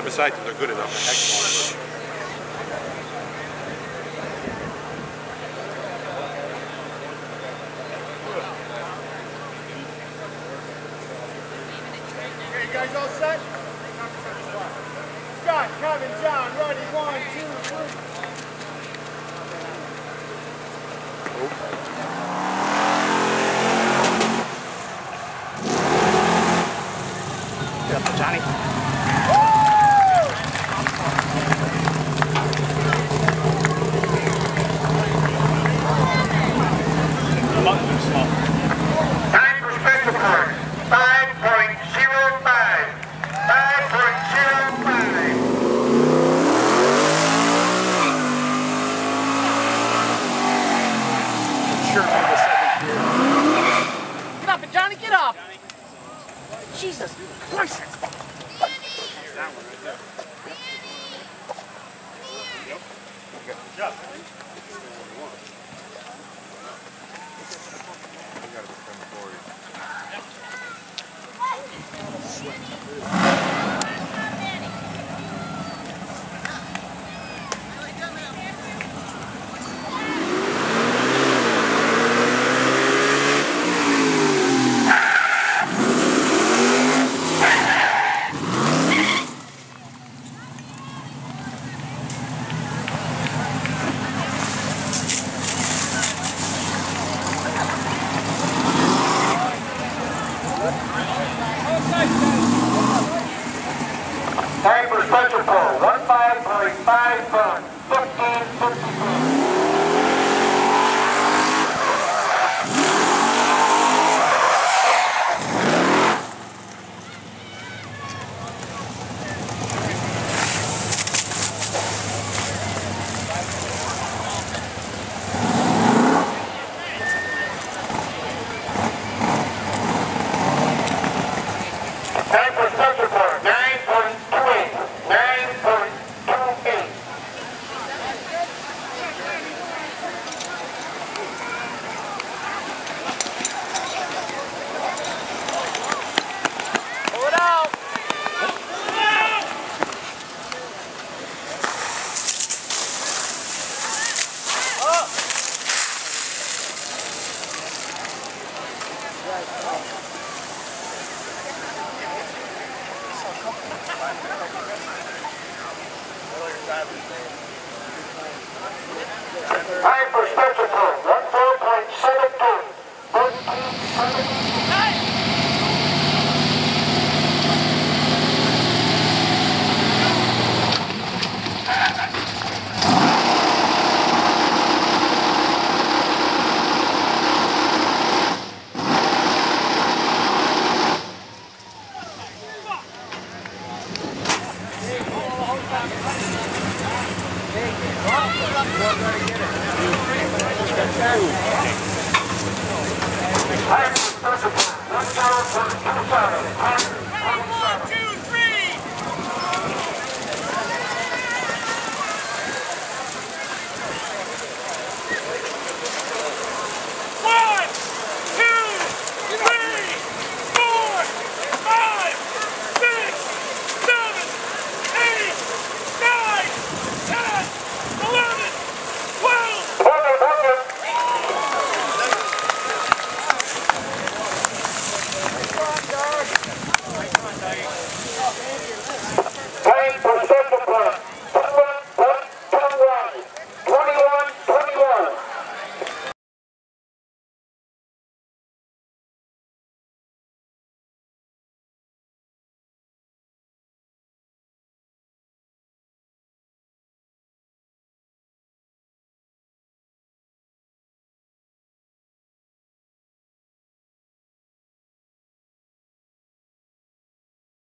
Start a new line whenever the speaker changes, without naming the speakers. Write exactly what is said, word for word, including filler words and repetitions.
decide that they're good enough to export.
Okay, you guys all set? Scott, Kevin, John, ready? One, two, three.
Get up there, Johnny.
Time for special course, five point zero five. five point zero five.
Sure, maybe the second gear.
Get up, Johnny, get up! Jesus Christ!
That one right there. Yep. Good job. You gotta become a board.
Time for special pull, one five point five fun, fifteen fifty-two. Time for special pull, nine point two eight. nine point two eight.
Pull it out!
Time for special pull, fourteen point seven two. fourteen seventy. Time for special pull, one zero point two seven.